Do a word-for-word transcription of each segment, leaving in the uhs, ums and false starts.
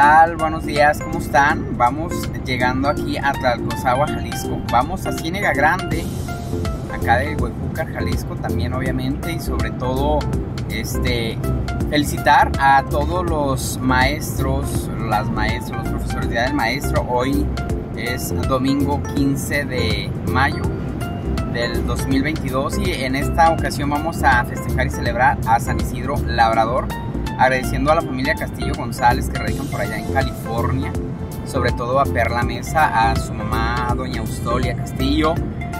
tal? Buenos días, ¿cómo están? Vamos llegando aquí a Tlalcozahua, Jalisco. Vamos a Ciénega Grande, acá de Huejúcar, Jalisco también obviamente. Y sobre todo, este, felicitar a todos los maestros, las maestras, los profesores de Día del Maestro. Hoy es domingo quince de mayo del dos mil veintidós y en esta ocasión vamos a festejar y celebrar a San Isidro Labrador, agradeciendo a la familia Castillo González que radican por allá en California, sobre todo a Perla Mesa, a su mamá doña Austolia Castillo.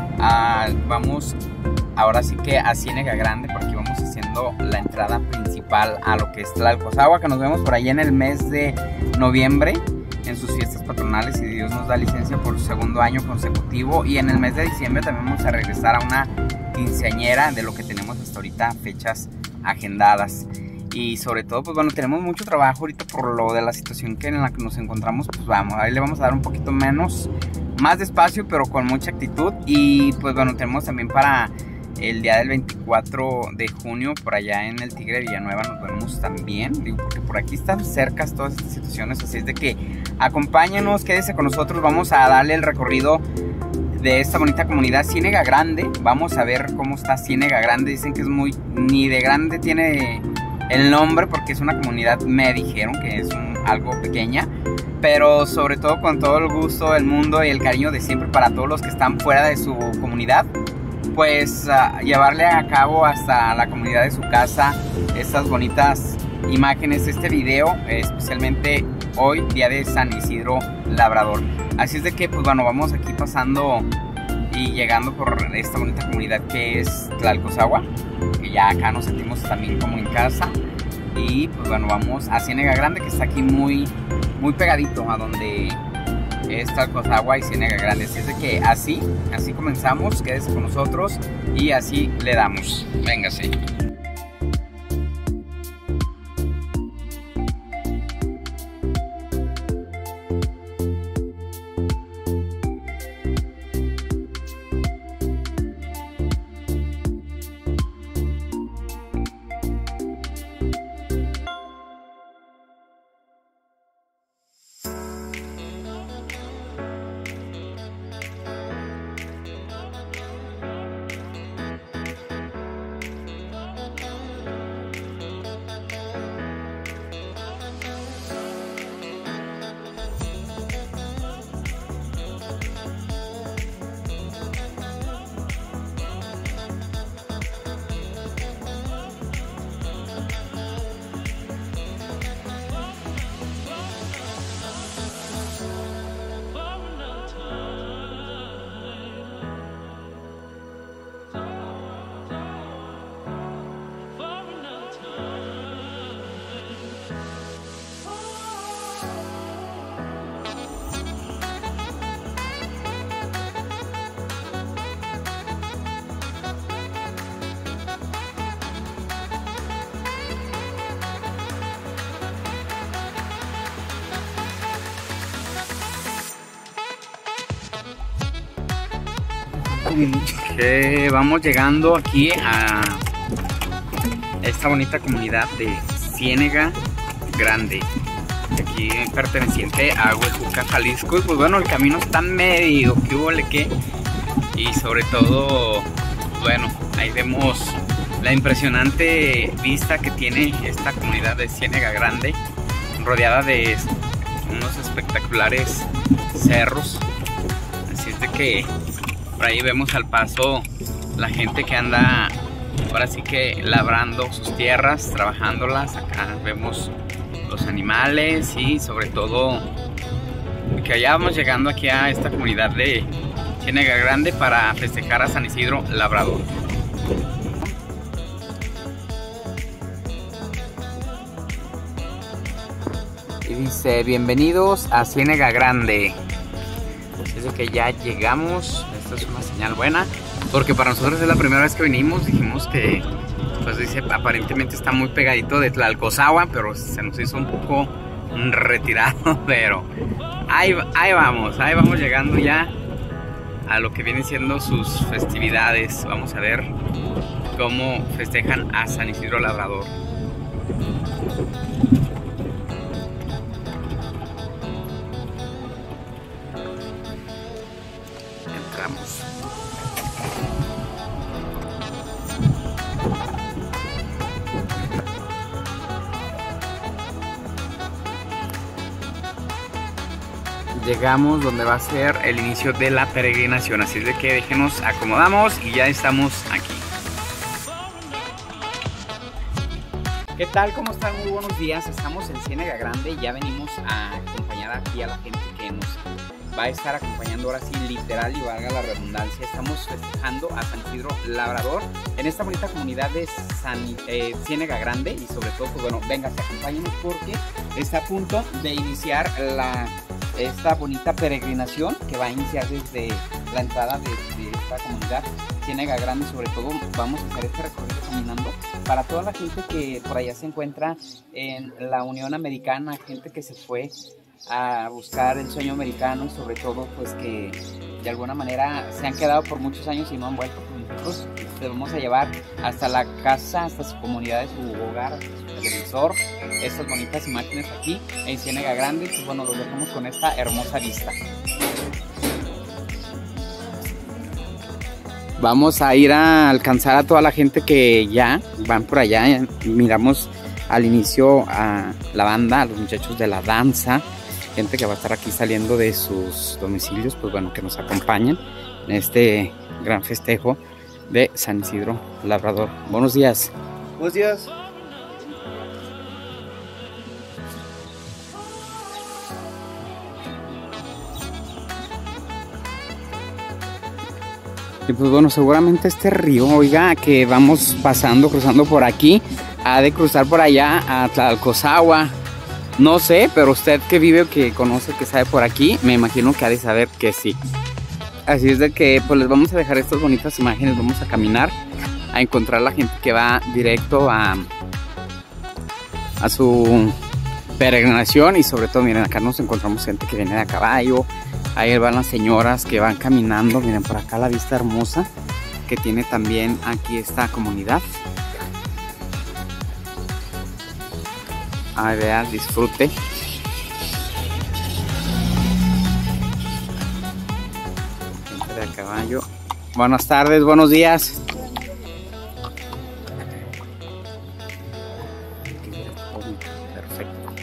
A, vamos ahora sí que a Ciénega Grande, porque vamos haciendo la entrada principal a lo que es Tlalcozahua, que nos vemos por allá en el mes de noviembre en sus fiestas patronales, y Dios nos da licencia por segundo año consecutivo. Y en el mes de diciembre también vamos a regresar a una quinceañera, de lo que tenemos hasta ahorita fechas agendadas. Y sobre todo, pues bueno, tenemos mucho trabajo ahorita por lo de la situación que en la que nos encontramos. Pues vamos, ahí le vamos a dar un poquito menos, más despacio, pero con mucha actitud. Y pues bueno, tenemos también para el día del veinticuatro de junio, por allá en el Tigre de Villanueva, nos vemos también. Digo, porque por aquí están cercas todas estas situaciones, así es de que acompáñenos, quédese con nosotros. Vamos a darle el recorrido de esta bonita comunidad Ciénega Grande. Vamos a ver cómo está Ciénega Grande. Dicen que es muy, ni de grande tiene el nombre, porque es una comunidad, me dijeron que es un, algo pequeña, pero sobre todo con todo el gusto del mundo y el cariño de siempre para todos los que están fuera de su comunidad, pues uh, llevarle a cabo hasta la comunidad de su casa estas bonitas imágenes, este video, especialmente hoy, día de San Isidro Labrador. Así es de que, pues bueno, vamos aquí pasando y llegando por esta bonita comunidad que es Tlalcozahua, que ya acá nos sentimos también como en casa. Y pues bueno, vamos a Ciénega Grande, que está aquí muy, muy pegadito a donde es Tlalcozahua y Ciénega Grande. Así es de que así, así comenzamos, quédese con nosotros y así le damos. Véngase. Que vamos llegando aquí a esta bonita comunidad de Ciénega Grande, aquí perteneciente a Huejúcar, Jalisco. Y pues bueno, el camino está medio que hubo le que, y sobre todo, bueno, ahí vemos la impresionante vista que tiene esta comunidad de Ciénega Grande, rodeada de unos espectaculares cerros. Así es de que por ahí vemos al paso la gente que anda ahora sí que labrando sus tierras, trabajándolas. Acá vemos los animales y sobre todo que allá vamos llegando aquí a esta comunidad de Ciénega Grande para festejar a San Isidro Labrador. Y dice: bienvenidos a Ciénega Grande. Desde que ya llegamos, esta es una señal buena, porque para nosotros es la primera vez que venimos. Dijimos que, pues dice, aparentemente está muy pegadito de Tlalcozahua, pero se nos hizo un poco retirado, pero ahí, ahí vamos, ahí vamos llegando ya a lo que vienen siendo sus festividades. Vamos a ver cómo festejan a San Isidro Labrador. llegamos donde va a ser el inicio de la peregrinación. Así es de que déjenos acomodamos y ya estamos aquí. ¿Qué tal? ¿Cómo están? Muy buenos días. Estamos en Ciénega Grande. Ya venimos a acompañar aquí a la gente que nos va a estar acompañando ahora sí, literal y valga la redundancia. Estamos festejando a San Isidro Labrador en esta bonita comunidad de San, eh, Ciénega Grande. Y sobre todo, pues bueno, venga, acompáñenos porque está a punto de iniciar la, esta bonita peregrinación que va a iniciar desde la entrada de, de esta comunidad Ciénega Grande. Sobre todo vamos a hacer este recorrido caminando para toda la gente que por allá se encuentra en la Unión Americana, gente que se fue a buscar el sueño americano y sobre todo pues que de alguna manera se han quedado por muchos años y no han vuelto. Nosotros les vamos a llevar hasta la casa, hasta su comunidad, su hogar, su televisor, estas bonitas imágenes aquí en Ciénega Grande. Pues bueno, los dejamos con esta hermosa vista. Vamos a ir a alcanzar a toda la gente que ya van por allá. Miramos al inicio a la banda, a los muchachos de la danza, gente que va a estar aquí saliendo de sus domicilios, pues bueno, que nos acompañen en este gran festejo de San Isidro Labrador. Buenos días. Buenos días. Y pues bueno, seguramente este río, oiga, que vamos pasando, cruzando por aquí, ha de cruzar por allá a Tlalcozahua. No sé, pero usted que vive o que conoce, que sabe por aquí, me imagino que ha de saber que sí. Así es de que pues les vamos a dejar estas bonitas imágenes, vamos a caminar a encontrar la gente que va directo a, a su peregrinación. Y sobre todo, miren, acá nos encontramos gente que viene de a caballo. Ahí van las señoras que van caminando. Miren por acá la vista hermosa que tiene también aquí esta comunidad. Ay, vea, disfrute. Gente de a caballo. Buenas tardes, buenos días. Perfecto.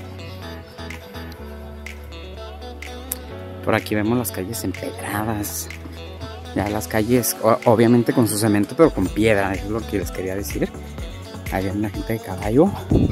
Por aquí vemos las calles empedradas. Ya las calles, obviamente con su cemento, pero con piedra. Eso es lo que les quería decir. Ahí viene la gente de caballo.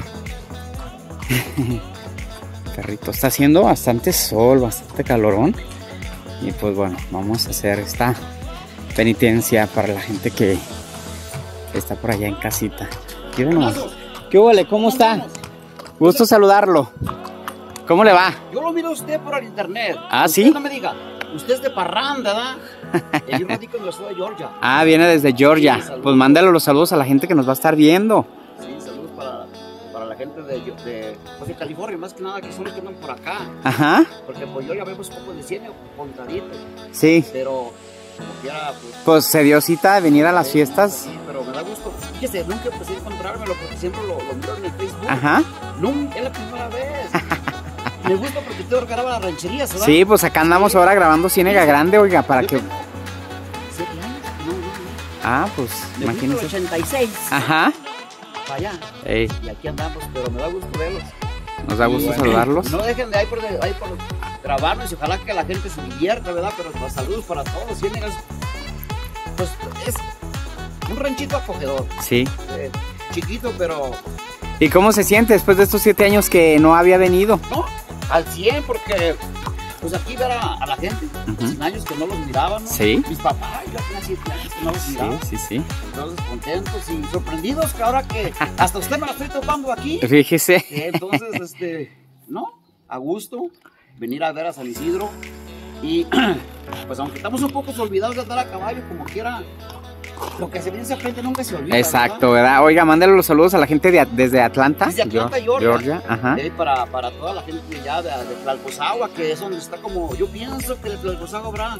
Perrito, está haciendo bastante sol, bastante calorón. Y pues bueno, vamos a hacer esta penitencia para la gente que está por allá en casita. ¿Qué huele? ¿Cómo está? Gusto saludarlo. ¿Cómo le va? Yo lo miro a usted por el internet. Ah, usted ¿sí? No me diga, usted es de Parranda, ¿verdad? Yo radico en el estado de Georgia. Ah, viene desde Georgia. Sí, pues mándale los saludos a la gente que nos va a estar viendo. Sí, saludos para, para la gente de, de, pues de California, más que nada que son los que andan por acá. Ajá. Porque pues yo ya vemos poco de cine, contadito. Sí. Pero como quiera, pues... Pues se dio cita de venir a las fiestas. Sí, pero me da gusto. Fíjese, nunca empecé a encontrármelo porque siempre lo, lo miro en el Facebook. Ajá. Nunca, es la primera vez. Me gusta porque usted graba las rancherías, ¿verdad? Sí, pues acá andamos ahora grabando Ciénega Grande, oiga, para yo que... tengo siete años, no, no, no. Ah, pues, imagínese. ochenta y seis. Ajá. Para allá. Ey. Y aquí andamos, pero me da gusto verlos. Nos da gusto bueno, saludarlos. No dejen de ahí por, ahí por grabarnos y ojalá que la gente se divierta, ¿verdad? Pero los saludos para todos. Ciénegas, pues es un ranchito acogedor. Sí. Eh, chiquito, pero... ¿Y cómo se siente después de estos siete años que no había venido? No, al cien, porque pues aquí ver a, a la gente, Uh-huh. sin años que no los miraban, ¿no? Sí. Mis papás, yo tenía siete años que no los miraba. Sí, sí, sí. Entonces contentos y sorprendidos que ahora que hasta usted me la estoy topando aquí. Fíjese. Entonces, este, no, a gusto venir a ver a San Isidro. Y pues aunque estamos un poco olvidados de andar a caballo, como quiera, lo que se viene esa frente nunca se olvida. Exacto, ¿verdad? ¿verdad? Oiga, mándale los saludos a la gente de, desde Atlanta. Desde Atlanta, Georgia. Georgia, ajá. Eh, para, para toda la gente de allá, de, de Tlalcozahua, que es donde está como, yo pienso que de Tlalcozahua habrá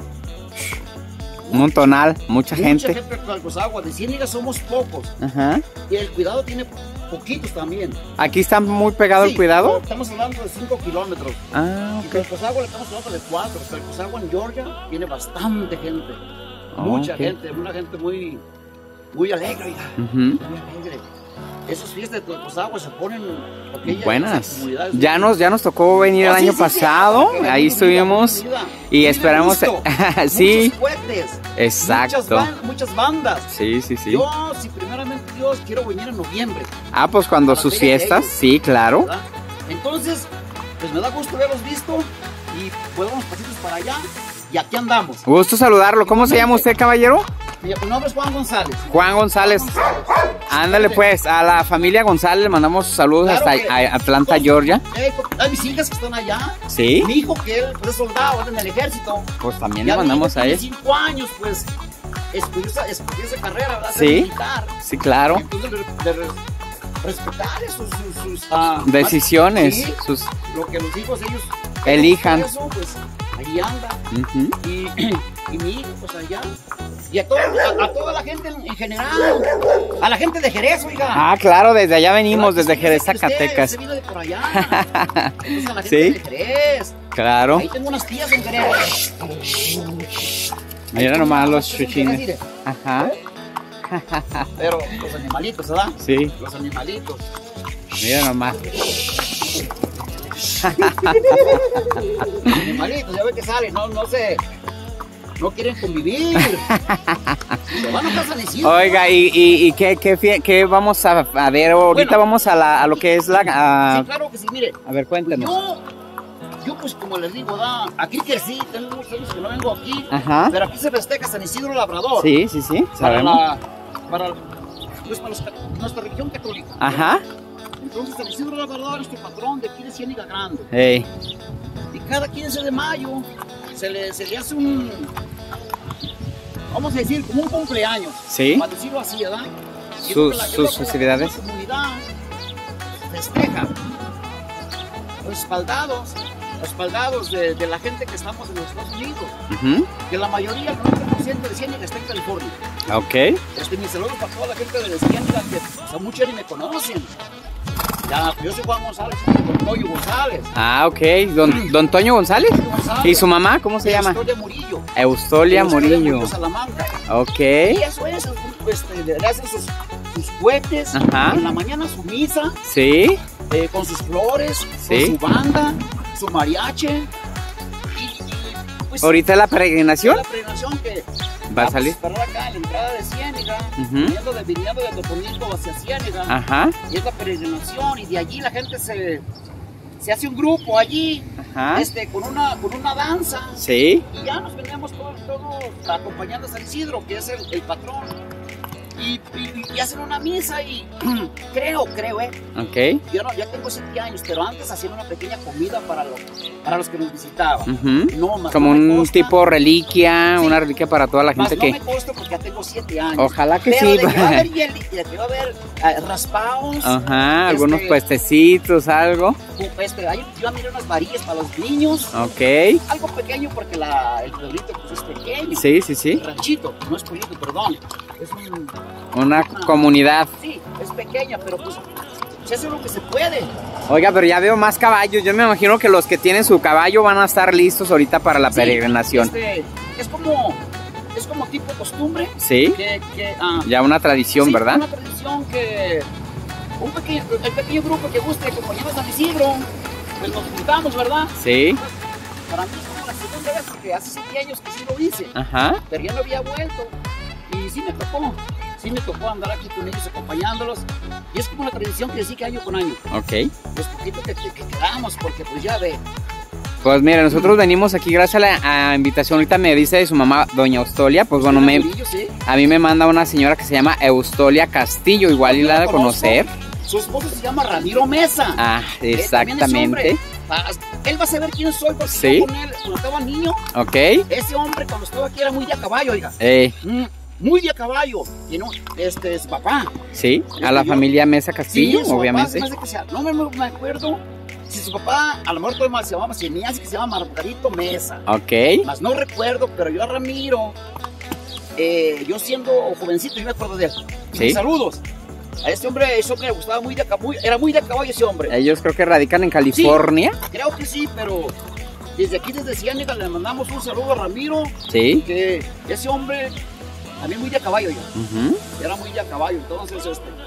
un montonal, mucha, mucha gente. Mucha gente de Tlalcozahua, de Ciénega somos pocos. Ajá. Y el cuidado tiene poquitos también. ¿Aquí está muy pegado sí, el cuidado? Estamos hablando de cinco kilómetros. Ah, ok. Y Tlalcozahua le estamos hablando de cuatro. Tlalcozahua en Georgia tiene bastante gente. Oh, mucha okay. gente, una gente muy, muy alegre. Uh-huh. Muy alegre. esas fiestas de Tlalcozahua se ponen aquellas buenas. comunidades. Ya nos, ya nos tocó venir Oh, el sí, año sí, sí, pasado, ah, ahí mucha estuvimos comida, y muy esperamos. a gusto, Sí, muchos cohetes, exacto. Muchas, ban- muchas bandas. Sí, sí, sí. Yo, si primeramente Dios, quiero venir en noviembre. Ah, pues cuando a la sus feria de fiestas, ellos, sí, claro. ¿verdad? Entonces, pues me da gusto haberlos visto y pues damos pasitos para allá y aquí andamos. Gusto saludarlo. ¿Cómo se llama usted, caballero? Mi mi nombre es Juan González. Juan González. Ándale pues, a la familia González le mandamos saludos Claro hasta que- a- Atlanta, Georgia. Eh, a mis hijas que están allá. Sí, Mi hijo que él pues, es soldado, anda en el ejército. pues también Ya le mi hijo mandamos a tiene él. cinco años, pues escogió esa, escogió esa carrera, ¿verdad? Sí. Ser militar. Sí, claro. Entonces, de, de res- respetar sus, sus, sus, ah, Decisiones, sí, sus... lo que los hijos ellos Elijan. eso, pues ahí anda. Ujú. Y, y mi hijo, pues allá. Y a, todo, a, a toda la gente en, en general. A la gente de Jerez, oiga. Ah, claro, desde allá venimos, ¿Verdad que desde sí? Jerez, Usted- usted Zacatecas. se vino de por allá. Entonces, a la gente Sí. de Jerez. Claro. Ahí tengo unas tías en Jerez. Mira nomás los Tías en Jerez, chuchines. mire. Ajá, Pero los animalitos, ¿verdad? sí, Los animalitos. mira nomás. Los animalitos, ya ve que salen, no, no se. No quieren convivir. Se van a casa San Isidro. Oiga, ¿y, y, y qué, qué, fie- qué vamos a, a ver? Ahorita Bueno. vamos a, la, a lo que es la... a- Sí, claro que sí, mire. a ver, cuéntenos. Yo, yo pues como les digo, da, aquí crecí, tengo unos años que no vengo aquí, Ajá. pero aquí se festeja San Isidro Labrador. Sí, sí, sí, Para sabemos. la, para, pues para los ca- nuestra religión católica. Ajá. Entonces San Isidro Labrador es nuestro patrón de aquí de Ciénega Grande. Ey. Y cada quince de mayo se le, se le hace un, vamos a decir, como un cumpleaños. Sí. Para decirlo así, ¿verdad? Y es Sus- lo que la- es sus lo que la- festividades. La comunidad festeja. Los espaldados, los espaldados de, de la gente que estamos en los Estados Unidos. Ujú. Que la mayoría, el noventa por ciento de Ciénega está en California. Ok. Este, mis saludos para toda la gente de Ciénega, que o sea, muchos ni me conocen. Ya, yo soy Juan González, soy Don Toyo González. Ah, ok. Don, don Toño González. González. ¿Y su mamá? ¿Cómo se Y llama? Eustolia Murillo. Eustolia Murillo. Salamanca. Ok. Y eso es, este, le hacen sus, sus cohetes, Ajá. en la mañana su misa, Sí. eh, con sus flores, Sí. con su banda, su mariachi. Y, y, pues, Ahorita la peregrinación la peregrinación que va a vamos salir. parar acá en la entrada de Ciénega, Ujú. viniendo de, viniendo de Totonilco hacia Ciénega. Ajá. Y es la peregrinación, y de allí la gente se, se hace un grupo allí, Ajá. este, con, una, con una danza. Sí. Y ya nos veníamos todos, todos acompañando a San Isidro, que es el, el patrón. Y, y- y hacen una misa y creo, creo, eh. Ok. Yo no, ya tengo siete años, pero antes hacían una pequeña comida para los, para los que nos visitaban. Ujú. No, más Como no me un consta, tipo reliquia, Sí. una reliquia para toda la más gente no que... me consta porque ya tengo siete años. Ojalá que pero sí. de que va a haber, hiel- de que va a haber eh, raspados. Ajá, algunos este, puestecitos, algo. Este, hay, yo miré unas varillas para los niños. Ok. Algo pequeño porque la, el pueblito pues, es pequeño. Sí, sí, sí. Un ranchito, no es pueblito, perdón. Es un... Una comunidad. Sí, es pequeña, pero pues se hace lo que se puede. Oiga, pero ya veo más caballos. Yo me imagino que los que tienen su caballo van a estar listos ahorita para la Sí, peregrinación. este, es como es como tipo costumbre Sí. que, que ah, Ya una tradición, sí, ¿verdad? una tradición que un pequeño, el pequeño grupo que guste acompañar a San Isidro, pues nos juntamos, ¿verdad? Sí. Para mí es como la segunda vez porque hace siete años que sí lo hice, Ajá. pero ya no había vuelto y sí me tocó. Sí me tocó andar aquí con ellos acompañándolos y es como una tradición que sí que año con año. Ok. Pues poquito que, que, que quedamos porque pues ya ve. Pues mire, nosotros venimos aquí gracias a la a invitación. Ahorita me dice de su mamá, doña Eustolia. Pues bueno, me, Murillo, sí. a mí me manda una señora que se llama Eustolia Castillo. Igual y la de conocer. Su esposo se llama Ramiro Mesa. Ah, Eh, también es hombre. exactamente. Ah, él va a saber quién soy porque Sí. yo con él cuando estaba niño. Ok. Ese hombre cuando estaba aquí era muy de a caballo, oiga. Eh, Mm, muy de a caballo. Y no, este es su papá. sí, a la Yo- familia Mesa Castillo, Sí, su papá obviamente. se me hace que sea- no me, me acuerdo si su papá, a lo mejor todavía se llamaba, se me hace que se llama Margarito Mesa. Ok. Más no recuerdo, pero yo a Ramiro, eh, yo siendo jovencito, yo me acuerdo de él. Sí. Saludos. A ese hombre, ese hombre le gustaba muy de a caballo, era muy de a caballo ese hombre. Ellos creo que radican en California. Creo que sí, pero desde aquí, desde Ciénega, le mandamos un saludo a Ramiro, Sí. que ese hombre también muy de a caballo ya. Ujú. Era muy de a caballo, entonces este.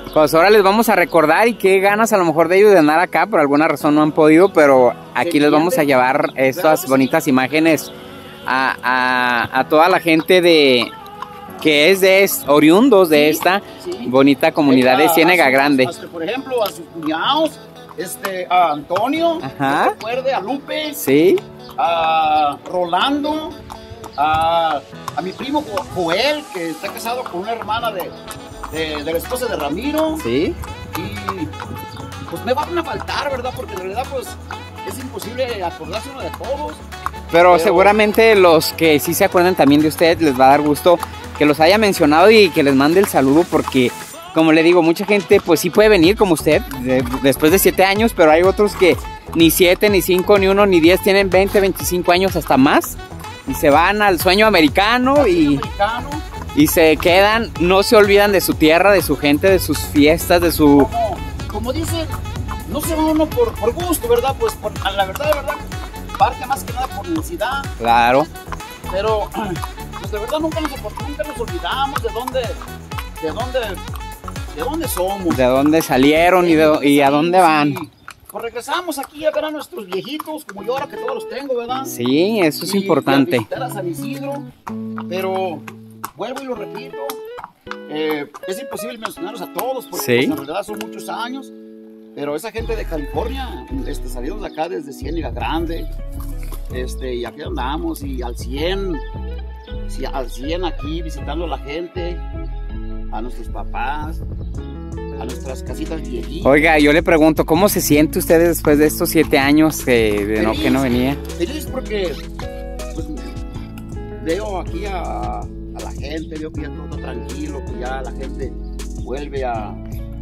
Pues ahora les vamos a recordar y qué ganas a lo mejor de ellos de andar acá, por alguna razón no han podido, pero aquí les vamos a llevar estas bonitas imágenes a, a, a toda la gente de que es de oriundos de Sí, esta sí. bonita comunidad de A- a Ciénega sus- Grande. a- por ejemplo, a sus cuñados, este, a Antonio, Ajá. ¿no te acuerdas? A Lupe, Sí, a Rolando, a, a mi primo Jo- Joel, que está casado con una hermana de, de, de la esposa de Ramiro. sí. Y pues me van a faltar, ¿verdad? Porque en realidad pues es imposible acordarse uno de todos. Pero Pero- seguramente los que sí se acuerdan también de usted les va a dar gusto que los haya mencionado y que les mande el saludo porque, como le digo, mucha gente pues sí puede venir como usted de- después de siete años, pero hay otros que ni siete, ni cinco, ni uno, ni diez, tienen veinte, veinticinco años hasta más y se van al sueño americano y, Americano, y se quedan, no se olvidan de su tierra, de su gente, de sus fiestas, de su... como, como dicen, no se va uno por, por gusto, ¿verdad? Pues por, a la verdad, de verdad, parte más que nada por necesidad, Claro, pero pues de verdad nunca nos, nunca nos olvidamos de dónde, de dónde, de dónde somos. de dónde salieron y, de- y a dónde van. Y, pues regresamos aquí a ver a nuestros viejitos, como yo ahora que todos los tengo, ¿verdad? Sí, eso es Y- importante. y a visitar a San Isidro, pero vuelvo y lo repito, eh, es imposible mencionarlos a todos porque Sí. pues, en realidad son muchos años, pero esa gente de California, este, salimos de acá desde Ciénega Grande, este, y aquí andamos y al cien, sí, al cien aquí visitando a la gente, a nuestros papás, a nuestras casitas viejitas. Oiga, yo le pregunto, ¿cómo se siente usted después de estos siete años que, de no, que no venía? Feliz porque pues, veo aquí a, a la gente, veo que ya todo está tranquilo, que ya la gente vuelve a,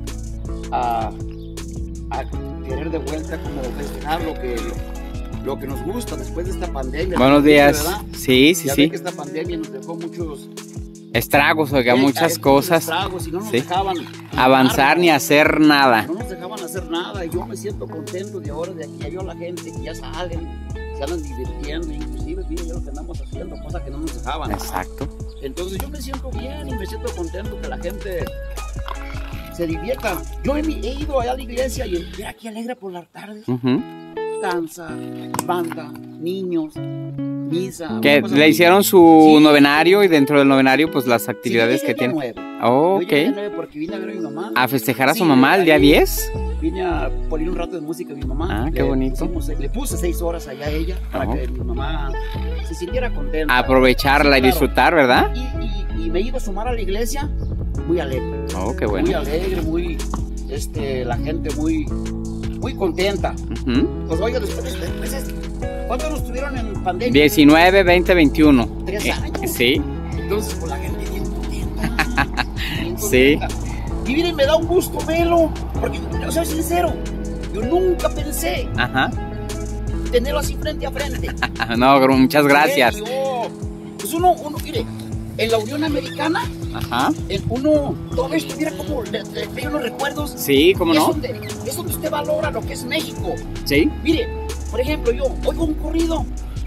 a, a querer de vuelta como festejar lo que, lo, lo que nos gusta después de esta pandemia. Buenos días. ¿Verdad? Sí, sí, Ya ve sí. que esta pandemia nos dejó muchos Estragos, oiga, eh, muchas eh, cosas. estragos y no nos Sí. dejaban Avanzar ni hacer nada. No nos dejaban hacer nada y yo me siento contento de ahora de aquí. Ya veo a la gente que ya salen, se andan divirtiendo, inclusive mira ya lo que andamos haciendo, cosas que no nos dejaban. Exacto. Entonces yo me siento bien y me siento contento que la gente se divierta. Yo he, he ido allá a la iglesia y mira aquí alegre por las tardes. Ujú. Danza, banda, niños, misa. Que cosas le así. hicieron su Sí. novenario y dentro del novenario pues las Sí, actividades yo que llegué a tiene. nueve. Oh, Yo llegué a ok. nueve porque vine a ver a mi mamá. A festejar a su Sí, mamá el día ahí diez. Vine a poner un rato de música a mi mamá. Ah, qué Le bonito. pusimos- le puse seis horas allá a ella para Ajá. que mi mamá se sintiera contenta. Aprovecharla y Sí, claro. disfrutar, ¿verdad? Y, y- y me iba a sumar a la iglesia muy alegre. Oh, qué Muy bueno. alegre, muy, este, la gente muy, muy contenta. Ujú. Pues oiga, después, después es- ¿cuántos nos tuvieron en pandemia? diecinueve, veinte, veintiuno. Tres Eh, años. sí. Entonces, pues la gente bien contenta. bien Sí. contenta. Y miren, me da un gusto verlo, porque, yo soy sincero, yo nunca pensé Ajá. tenerlo así frente a frente. No, gr- muchas gracias. Sí, yo- pues uno, uno, mire, en la Unión Americana, Ajá. en uno, todo esto, mira cómo le, le trae unos recuerdos. Sí, ¿cómo Y es no? donde, es donde usted valora lo que es México. Sí. Mire, por ejemplo, yo oigo un corrido,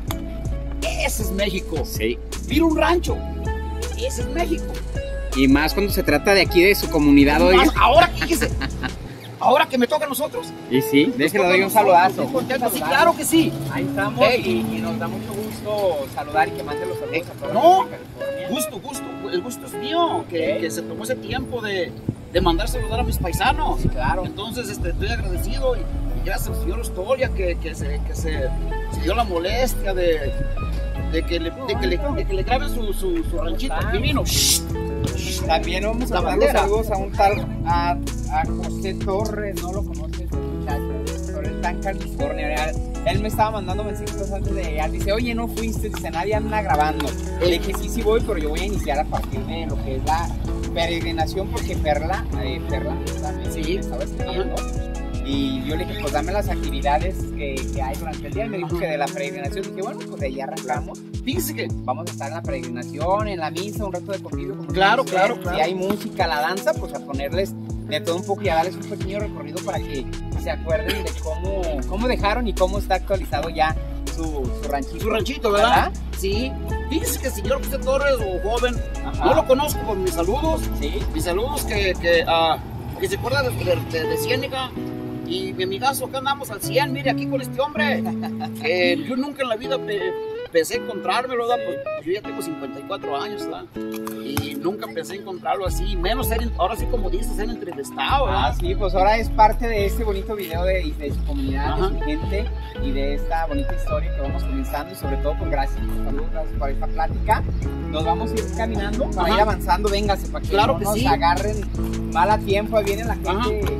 ese es México. Sí. Miro un rancho, ese es México. Y más cuando se trata de aquí de su comunidad, Más, oiga. ahora, fíjese, ahora que me toca a nosotros. Y sí, nos déjelo toca doy a un nosotros, saludazo. estoy contento. Sí, claro que sí. Ahí estamos Hey. y, y nos da mucho gusto saludar y que mande los saludos a toda la No. gente de California. Gusto, gusto, el gusto es mío, que, Ok. que se tomó ese tiempo de, de mandar saludar a mis paisanos. Sí, claro. Entonces este, estoy agradecido y, y gracias al señor Ostoria que, que, se, que se, se dio la molestia de, de, que, le, de, que, le, de que le graben su, su, su ranchito divino. También vamos La a mandar los bandera. saludos a un tal a, a José Torres, no lo conoces, este muchacho, pero él está en California. Él me estaba mandando mensajitos antes de llegar. Dice, oye, no fuiste, dice, nadie anda grabando. Le dije, sí, sí voy, pero yo voy a iniciar a partir de lo que es la peregrinación, porque Perla, eh, Perla también Sí. me estaba escribiendo. Y yo le dije, pues dame las actividades que, que hay durante el día. Y me dijo que de la peregrinación. Dije, bueno, pues de ahí arrancamos. Fíjese que Vamos a estar en la peregrinación, en la misa, un rato de convivio. como Claro, dice. claro, claro. Si hay música, la danza, pues a ponerles de todo un poco y a darles un pequeño recorrido para que se acuerden de cómo, cómo dejaron y cómo está actualizado ya su, su ranchito. su ranchito, ¿verdad? Sí. Fíjese que el señor José Torres, o joven, Ajá. no lo conozco con mis saludos. Sí. Mis saludos que, que, ah, que se acuerda de, de, de, de Ciénega. Y mi amigazo, acá andamos al cien, mire, aquí con este hombre. Eh, yo nunca en la vida pe pensé encontrármelo, ¿verdad? Pues yo ya tengo cincuenta y cuatro años, ¿verdad? Y nunca pensé encontrarlo así, menos ser, ahora sí como dices, ser entrevistado, ¿verdad? Ah, sí, pues ahora es parte de este bonito video de, de su comunidad, Ajá. de su gente y de esta bonita historia que vamos comenzando y sobre todo, pues gracias, saludos, gracias por esta plática. Nos vamos a ir caminando para Ajá. ir avanzando, véngase, para que claro no que nos sí. agarren mal a tiempo, ahí viene la gente.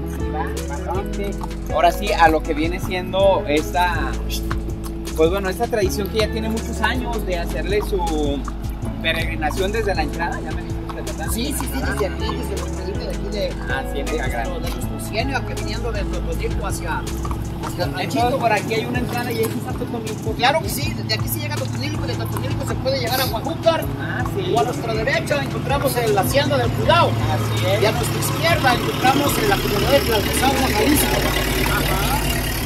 Ahora sí, a lo que viene siendo esta, pues bueno, esta tradición que ya tiene muchos años de hacerle su peregrinación desde la entrada, ya me dijiste, ¿verdad? Sí, sí, sí, desde aquí, desde el principio de aquí de, ah, Ciénega Grande. De nuestro Ciénega, que viniendo de Totonilco hacia, hacia el ranchito. Por aquí hay una entrada y ahí está Totonilco. Claro que sí, de aquí se llega a Totonilco y de Totonilco se puede llegar a Guajúcar. Ah, sí. O a nuestra derecha encontramos en la hacienda del Cuidado. Así es. Y a nuestra izquierda encontramos en la comunidad de Tlalcozagua, Jalisco. Ajá.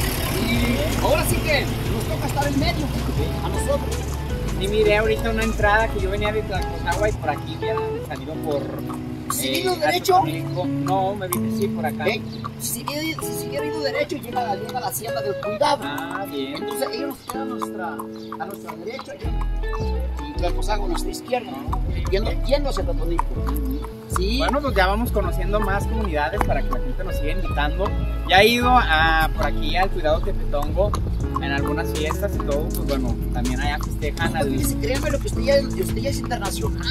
Y ahora sí que nos toca estar en medio a nosotros. Sí, miré ahorita una entrada que yo venía de Tlalcozagua y por aquí hubieran salido por... Si eh, ido derecho, no, me vine sí por acá. Eh, si, hubiera, si hubiera ido derecho, llega, llega a la hacienda del Cuidado. Ah, bien. Entonces ellos nos quedan a nuestra, a nuestra derecha y Tlalcozagua a nuestra izquierda, ¿no? yendo, yendo hacia Totonilco. Sí. Bueno, pues ya vamos conociendo más comunidades para que la gente nos siga invitando. Ya he ido a, por aquí al Cuidado Tepetongo en algunas fiestas y todo, pues bueno, también allá festejan al... Pues, créeme lo que usted ya, usted ya es internacional.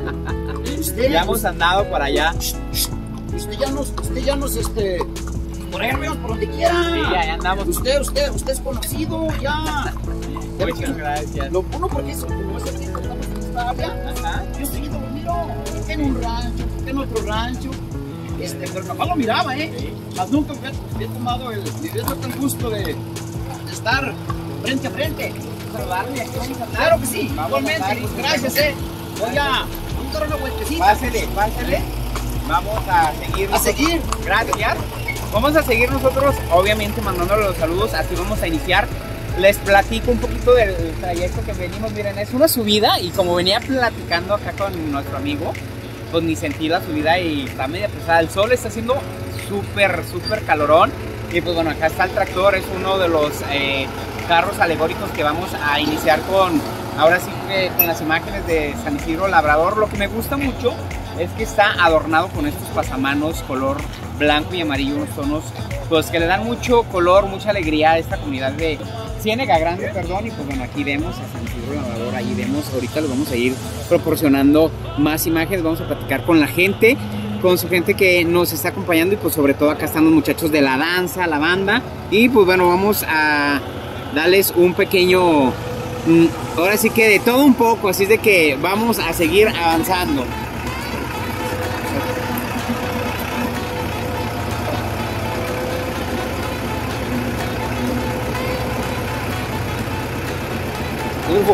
Usted, ya hemos andado por allá. Usted ya nos, usted ya nos, este, por ahí vemos por donde quiera. Sí, allá andamos. Usted, usted, usted es conocido ya. Muchas gracias. Lo uno porque eso, como es aquí, estamos en esta área. Ajá. Yo estoy lo miro en un rancho, en otro rancho. Este, pero capaz lo miraba, ¿eh? Sí. Más nunca me había tomado el, me había dado el gusto de, de estar frente a frente. Saludarle, aquí vamos a andar. Claro que sí, vamos igualmente. Andar, pues, gracias, ¿eh? Voy a, vamos a dar una vueltecita. Pásele, pásele. Vamos a seguir. A seguir. Gracias. Vamos a seguir nosotros, obviamente, mandándole los saludos. Así vamos a iniciar. Les platico un poquito del trayecto que venimos. Miren, es una subida y como venía platicando acá con nuestro amigo, pues ni sentí la subida y está media pesada. El sol está haciendo súper, súper calorón. Y pues bueno, acá está el tractor, es uno de los eh, carros alegóricos que vamos a iniciar con, ahora sí que con las imágenes de San Isidro Labrador. Lo que me gusta mucho es que está adornado con estos pasamanos color blanco y amarillo, unos tonos pues que le dan mucho color, mucha alegría a esta comunidad de Ciénega Grande, perdón. Y pues bueno, aquí vemos a San Isidro Labrador, ahí vemos, ahorita les vamos a ir proporcionando más imágenes, vamos a platicar con la gente, con su gente que nos está acompañando y pues sobre todo acá están los muchachos de la danza, la banda. Y pues bueno, vamos a darles un pequeño, ahora sí que de todo un poco, así es de que vamos a seguir avanzando. Ufo.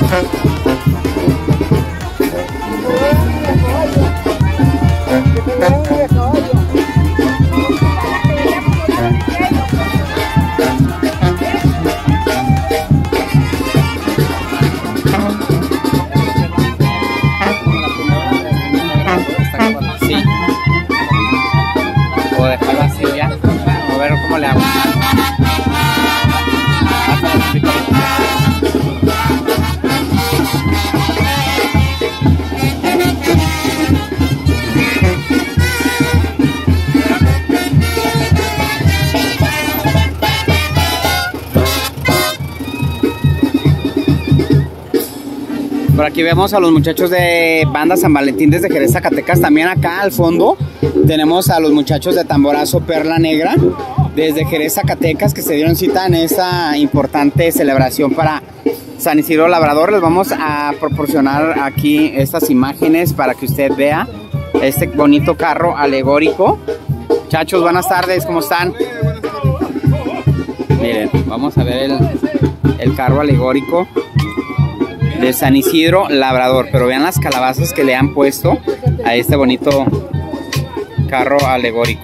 Por aquí vemos a los muchachos de Banda San Valentín desde Jerez, Zacatecas. También acá al fondo tenemos a los muchachos de Tamborazo Perla Negra desde Jerez, Zacatecas, que se dieron cita en esta importante celebración para San Isidro Labrador. Les vamos a proporcionar aquí estas imágenes para que usted vea este bonito carro alegórico. Muchachos, buenas tardes, ¿cómo están? Miren, vamos a ver el, el carro alegórico de San Isidro Labrador, pero vean las calabazas que le han puesto a este bonito carro alegórico.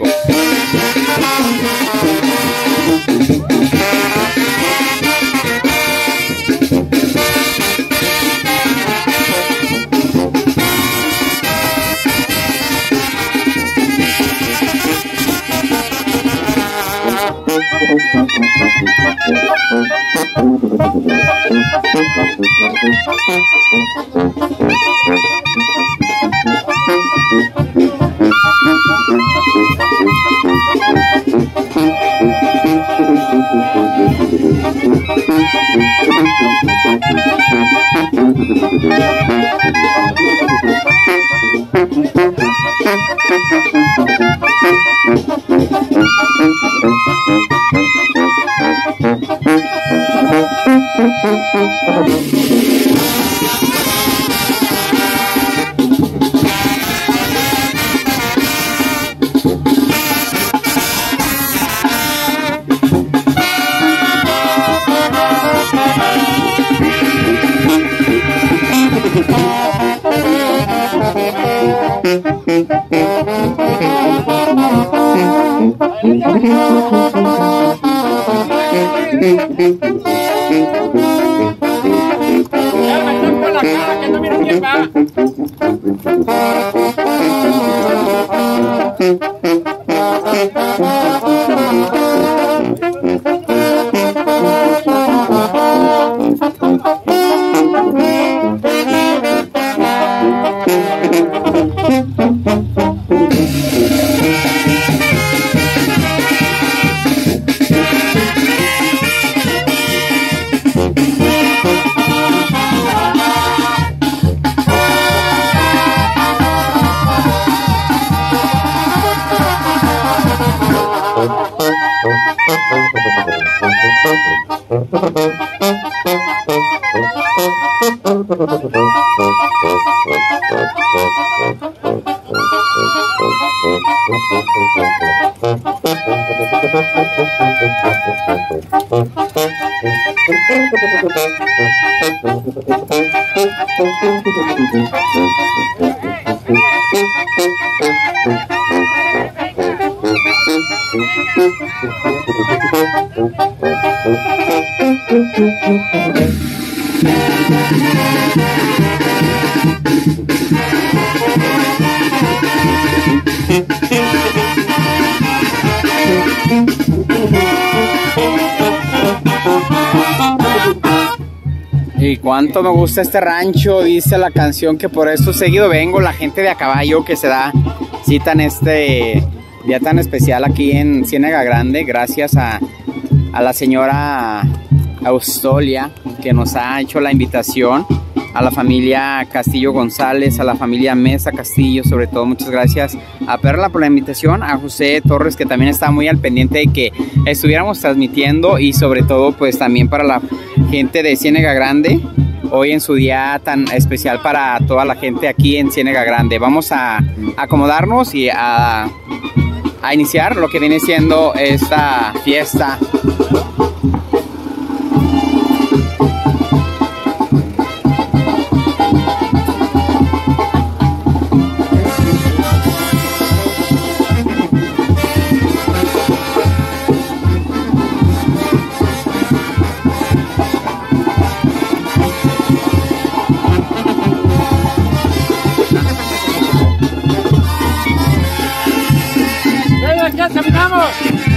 Y cuánto me gusta este rancho, dice la canción, que por esto seguido vengo. La gente de a caballo que se da cita en este día tan especial aquí en Ciénega Grande, gracias a, a la señora Austolia, que nos ha hecho la invitación, a la familia Castillo González, a la familia Mesa Castillo, sobre todo muchas gracias a Perla por la invitación, a José Torres, que también está muy al pendiente de que estuviéramos transmitiendo, y sobre todo pues también para la gente de Ciénega Grande, hoy en su día tan especial para toda la gente aquí en Ciénega Grande. Vamos a acomodarnos y a, a iniciar lo que viene siendo esta fiesta. caminamos!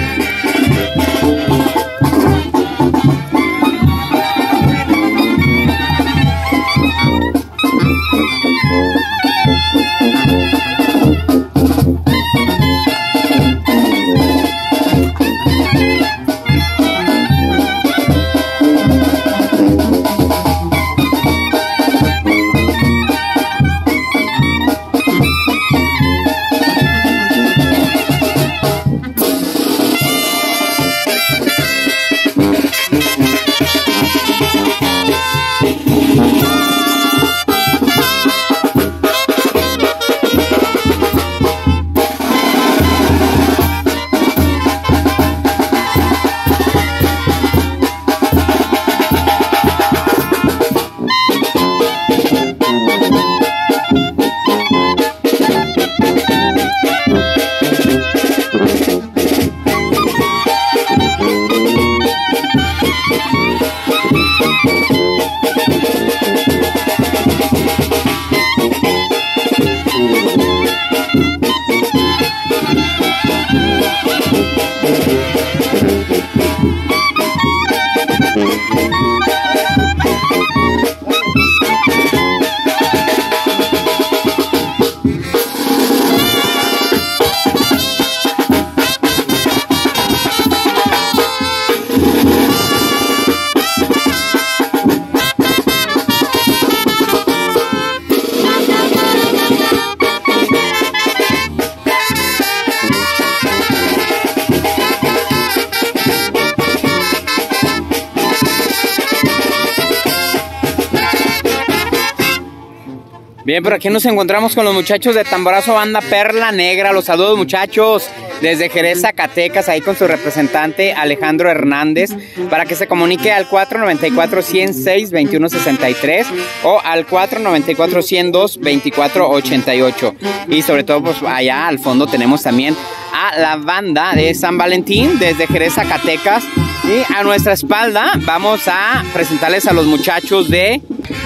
Bien, por aquí nos encontramos con los muchachos de Tamborazo Banda Perla Negra. Los saludos, muchachos, desde Jerez, Zacatecas, ahí con su representante Alejandro Hernández, para que se comunique al cuatro noventa y cuatro, ciento seis, veintiuno sesenta y tres o al cuatro noventa y cuatro, ciento dos, veinticuatro ochenta y ocho. Y sobre todo, pues allá al fondo tenemos también a la banda de San Valentín desde Jerez, Zacatecas. Y a nuestra espalda vamos a presentarles a los muchachos de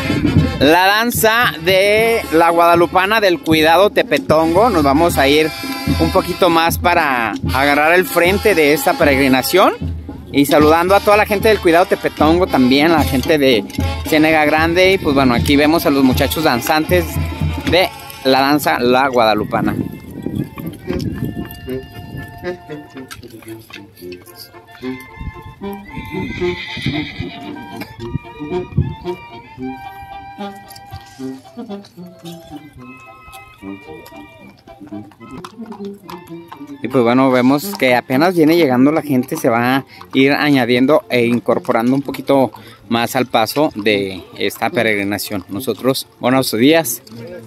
la danza de la guadalupana del Cuidado Tepetongo. Nos vamos a ir un poquito más para agarrar el frente de esta peregrinación. Y saludando a toda la gente del Cuidado Tepetongo, también a la gente de Ciénega Grande. Y pues bueno, aquí vemos a los muchachos danzantes de la danza La Guadalupana. Y pues bueno, vemos que apenas viene llegando la gente, se va a ir añadiendo e incorporando un poquito más al paso de esta peregrinación. Nosotros, buenos días.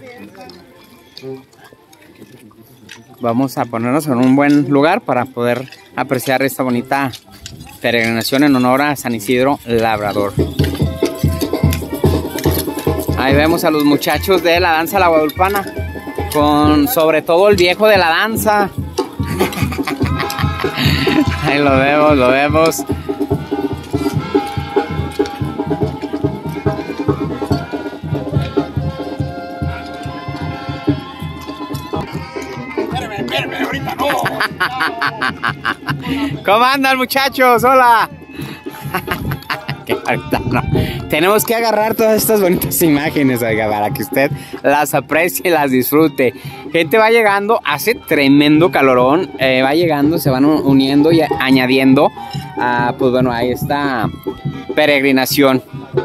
Vamos a ponernos en un buen lugar para poder apreciar esta bonita peregrinación en honor a San Isidro Labrador. Ahí vemos a los muchachos de la danza La Guadalupana, con sobre todo el viejo de la danza. Ahí lo vemos, lo vemos. Espérame, espérame, ahorita no. ¿Cómo andan, muchachos? Hola. Que ahorita no. Tenemos que agarrar todas estas bonitas imágenes, oiga, para que usted las aprecie y las disfrute. Gente va llegando, hace tremendo calorón, eh, va llegando, se van uniendo y añadiendo a, pues bueno, ahí está peregrinación.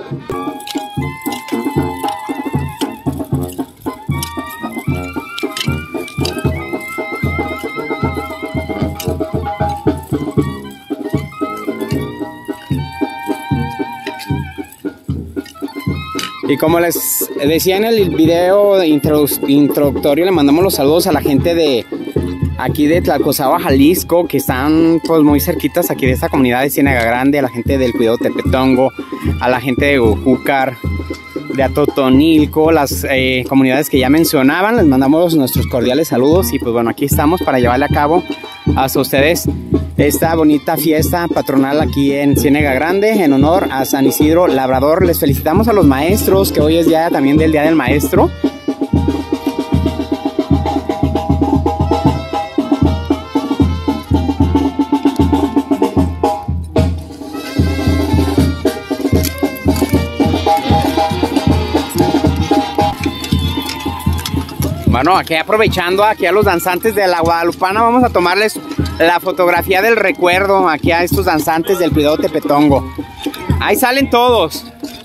Y como les decía en el video introductorio, le mandamos los saludos a la gente de aquí de Tlalcozahua, Jalisco, que están pues muy cerquitas aquí de esta comunidad de Ciénega Grande, a la gente del Cuidado Tepetongo, a la gente de Huejúcar, de Atotonilco, las eh, comunidades que ya mencionaban. Les mandamos nuestros cordiales saludos y pues bueno, aquí estamos para llevarle a cabo hasta ustedes esta bonita fiesta patronal aquí en Ciénega Grande en honor a San Isidro Labrador. Les felicitamos a los maestros, que hoy es día también del Día del Maestro. Bueno, aquí aprovechando aquí a los danzantes de la Guadalupana, vamos a tomarles la fotografía del recuerdo aquí a estos danzantes del Cuidado Tepetongo. Ahí salen todos.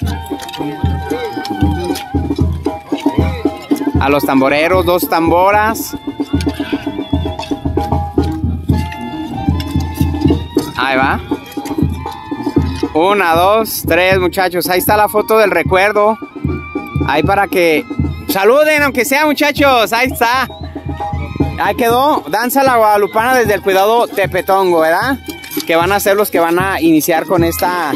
A los tamboreros, dos tamboras. Ahí va. Una, dos, tres, muchachos. Ahí está la foto del recuerdo. Ahí para que saluden, aunque sea, muchachos. Ahí está. Ahí quedó. Danza la Guadalupana desde el Cuidado Tepetongo, ¿verdad? Que van a ser los que van a iniciar con esta.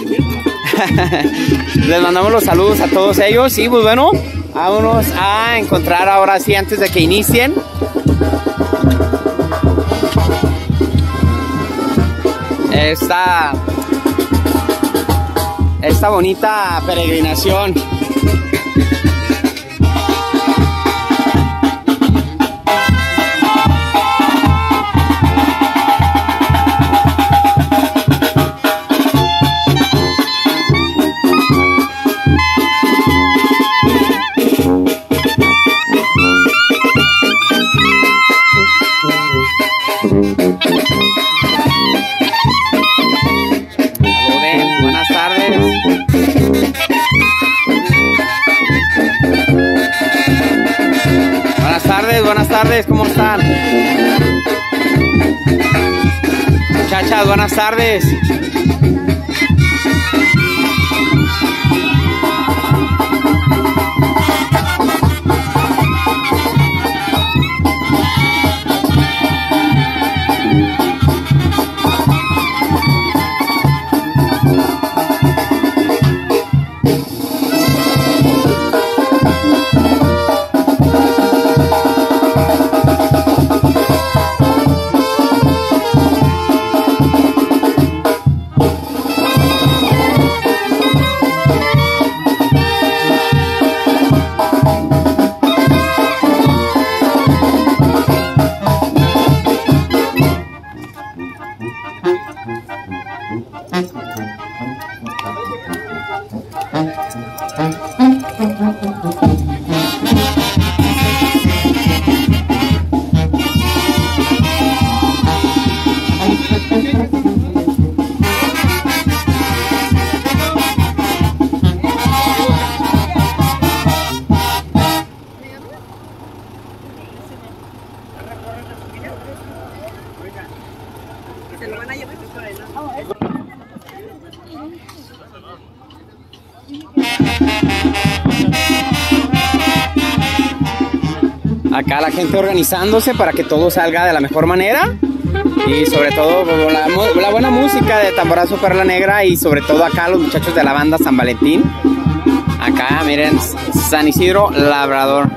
Les mandamos los saludos a todos ellos. Y pues bueno, vámonos a encontrar ahora sí antes de que inicien. Esta, esta bonita peregrinación. Buenas tardes, ¿cómo están? Muchachas, buenas tardes. Acá la gente organizándose para que todo salga de la mejor manera y sobre todo la, la buena música de Tamborazo Perla Negra y sobre todo acá los muchachos de la banda San Valentín. Acá miren, San Isidro Labrador.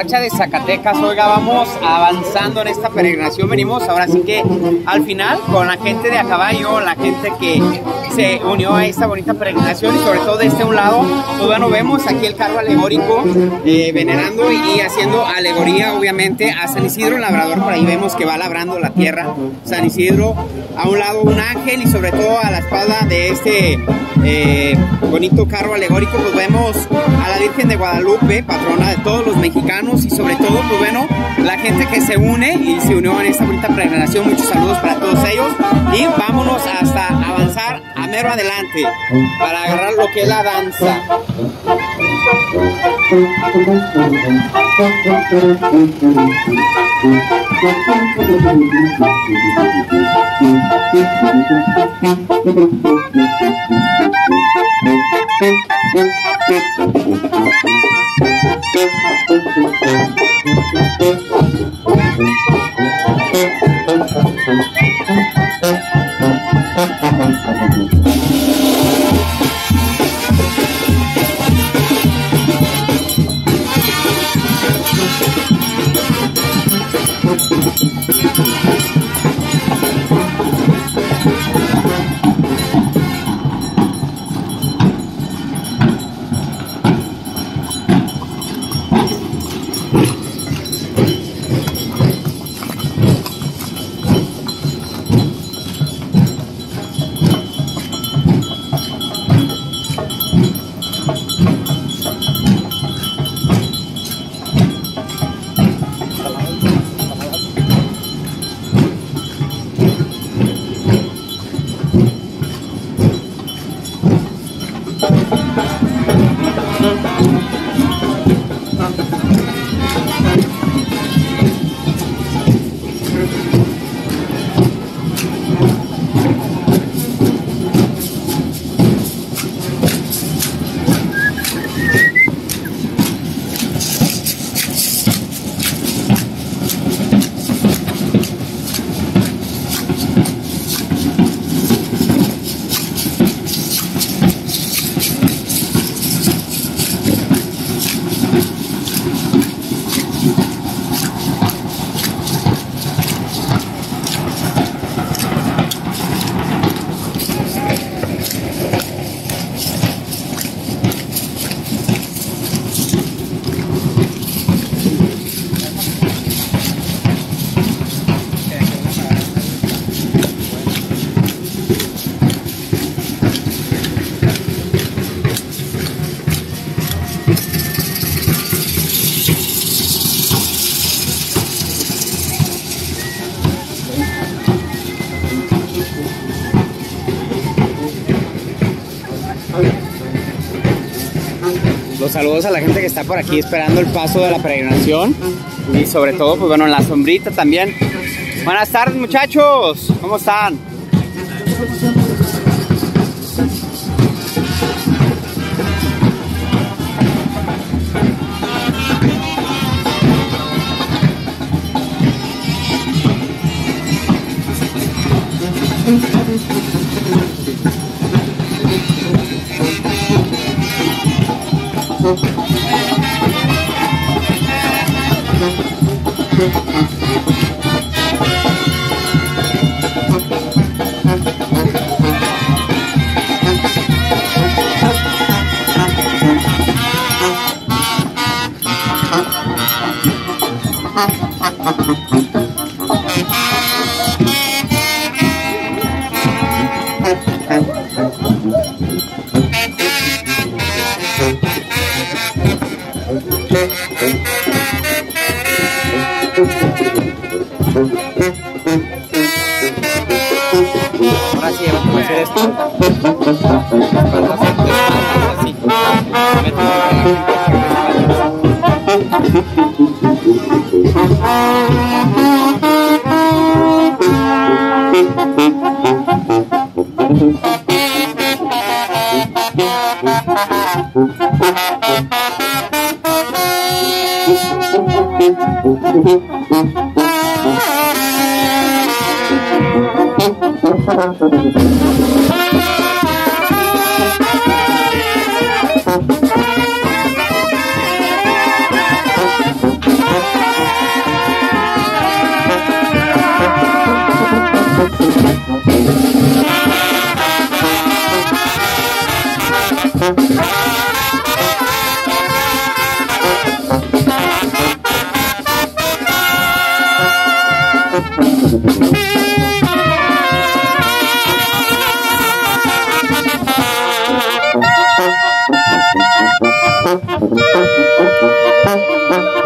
covacha de Zacatecas. Oiga, vamos avanzando en esta peregrinación. Venimos ahora sí que al final con la gente de a caballo, la gente que se unió a esta bonita peregrinación, y sobre todo de este un lado, pues bueno, vemos aquí el carro alegórico eh, venerando y haciendo alegoría obviamente a San Isidro Labrador. Por ahí vemos que va labrando la tierra San Isidro, a un lado un ángel, y sobre todo a la espalda de este eh, bonito carro alegórico pues vemos a la Virgen de Guadalupe, patrona de todos los mexicanos, y sobre todo pues bueno, la gente que se une y se unió en esta bonita peregrinación. Muchos saludos para todos ellos, y vámonos hasta avanzar a mero adelante para agarrar lo que es la danza. Los saludos a la gente que está por aquí esperando el paso de la peregrinación, y sobre todo pues bueno, en la sombrita también. Buenas tardes, muchachos, ¿cómo están? Ahora sí, vamos a hacer esto.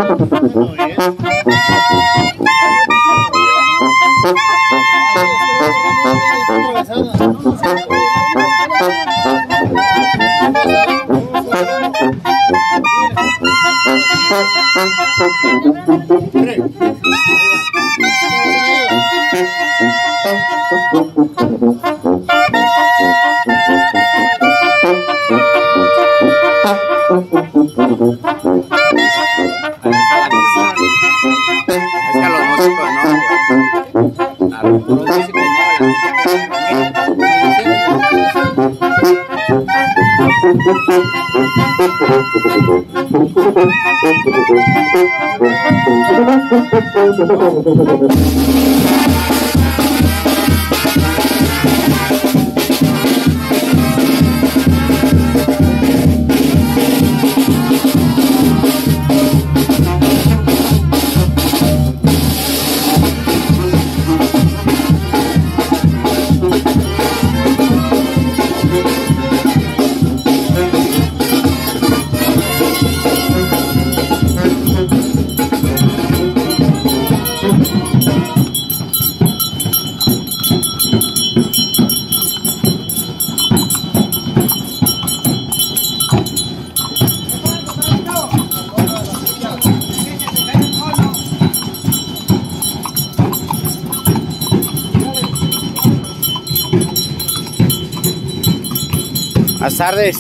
Buenas tardes.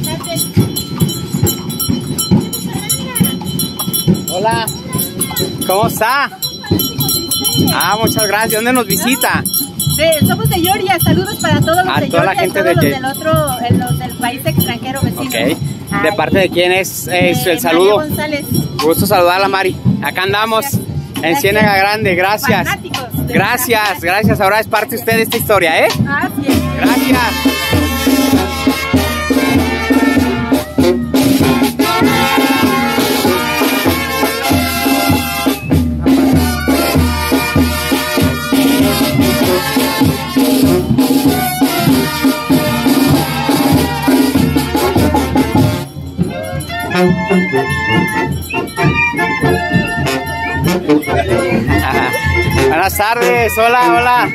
Hola. ¿Cómo está? Ah, muchas gracias. ¿Dónde nos visita? De, somos de Georgia. Saludos para todos los a de toda Georgia, la gente todos de los Georgia. del otro, el- los del país extranjero vecino. Ok. Ay, ¿De parte de quién es, es de el saludo? María González. Gusto saludarla, Mari. Acá andamos Gracias. en Gracias. Ciénega Grande. Gracias. Fanáticos de Gracias, la- gracias. Ahora es parte usted de esta historia, ¿eh? Así es. Gracias. Buenas tardes, hola, hola.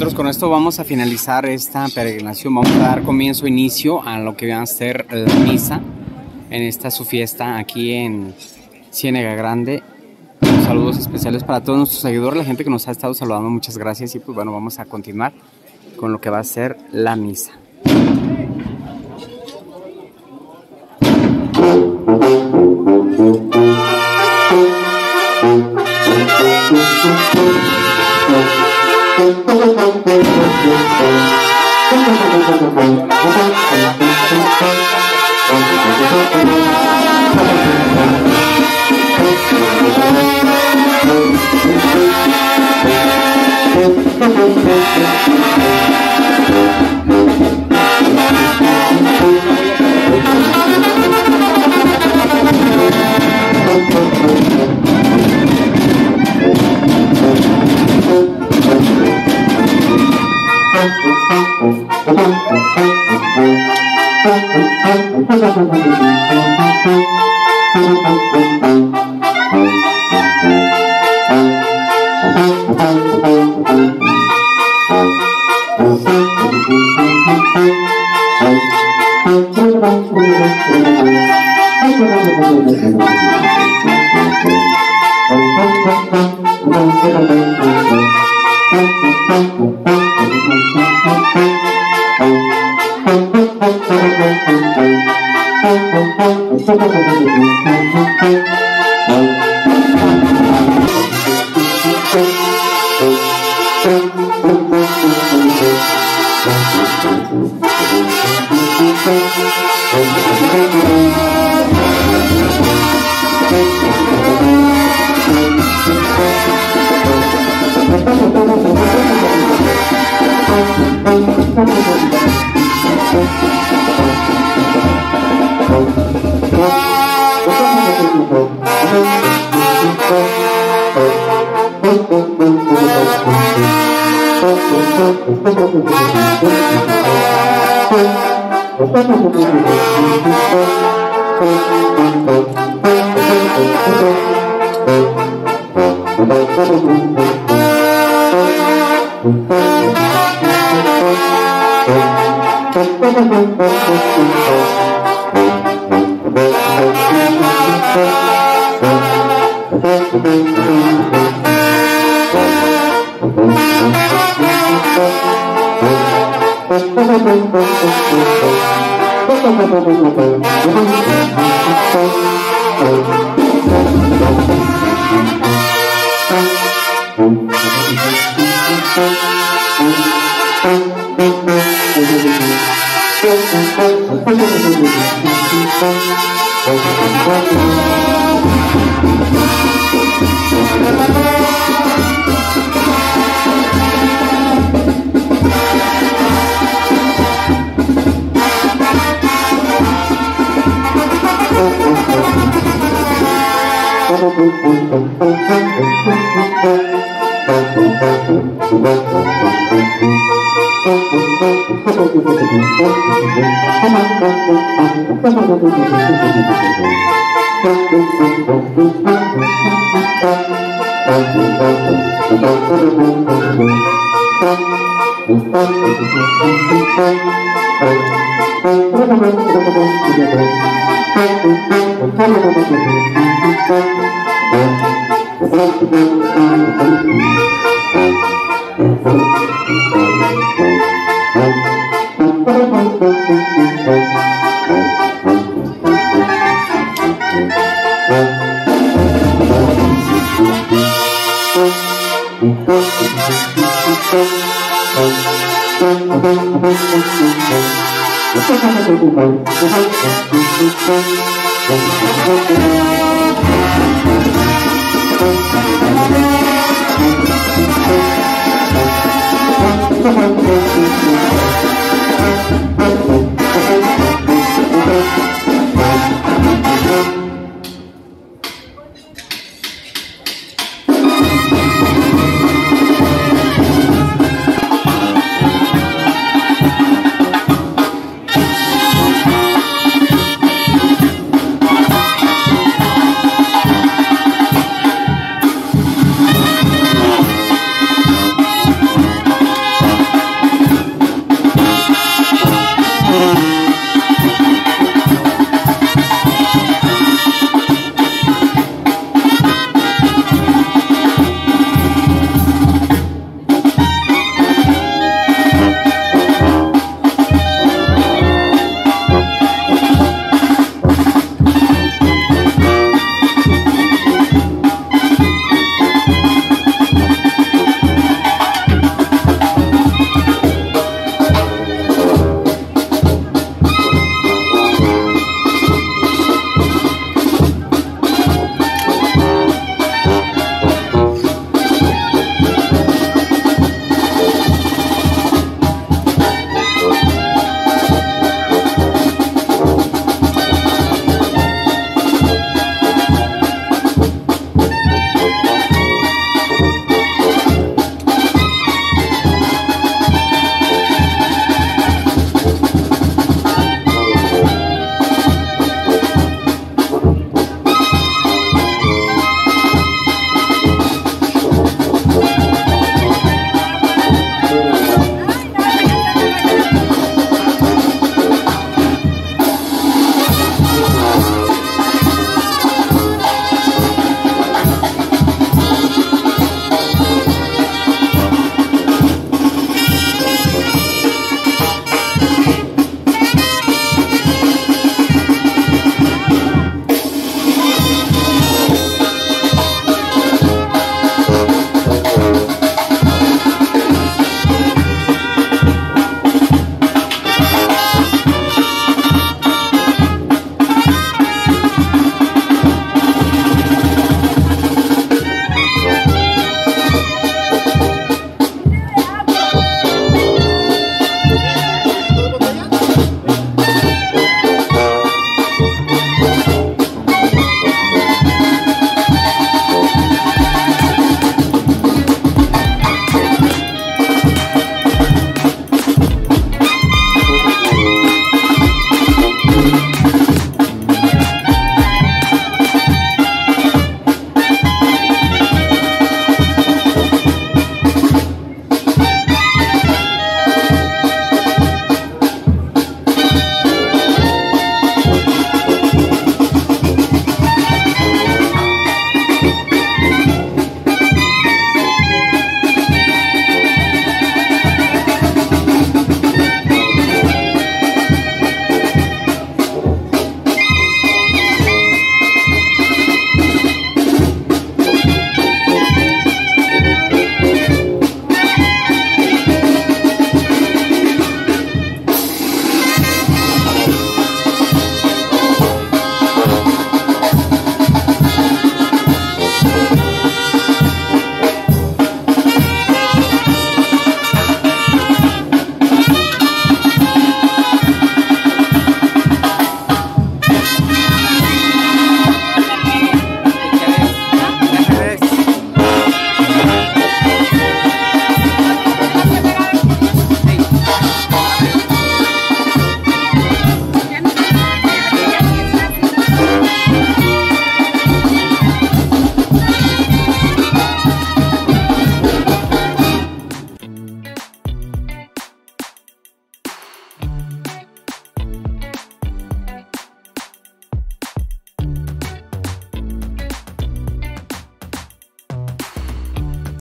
nosotros con esto vamos a finalizar esta peregrinación. Vamos a dar comienzo, inicio a lo que va a ser la misa en esta su fiesta aquí en Ciénega Grande. Saludos especiales para todos nuestros seguidores, la gente que nos ha estado saludando, muchas gracias. Y pues bueno, vamos a continuar con lo que va a ser la misa. Thank you.